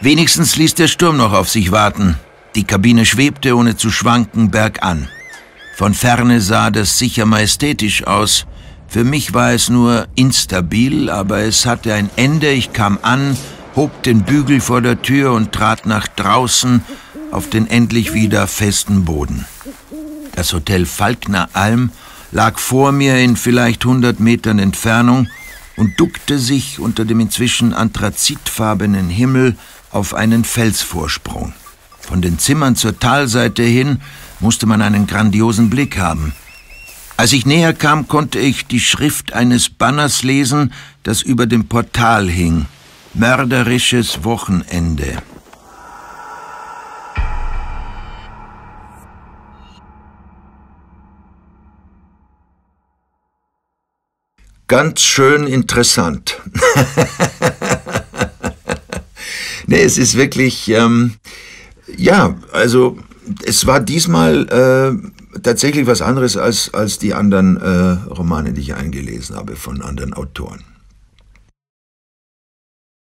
Wenigstens ließ der Sturm noch auf sich warten. Die Kabine schwebte, ohne zu schwanken, bergan. Von Ferne sah das sicher majestätisch aus. Für mich war es nur instabil, aber es hatte ein Ende. Ich kam an, hob den Bügel vor der Tür und trat nach draußen auf den endlich wieder festen Boden. Das Hotel Falkner Alm lag vor mir in vielleicht 100 Metern Entfernung und duckte sich unter dem inzwischen anthrazitfarbenen Himmel auf einen Felsvorsprung. Von den Zimmern zur Talseite hin musste man einen grandiosen Blick haben. Als ich näher kam, konnte ich die Schrift eines Banners lesen, das über dem Portal hing. Mörderisches Wochenende. Ganz schön interessant. Nee, es ist wirklich, ja, also es war diesmal tatsächlich was anderes als die anderen Romane, die ich eingelesen habe von anderen Autoren.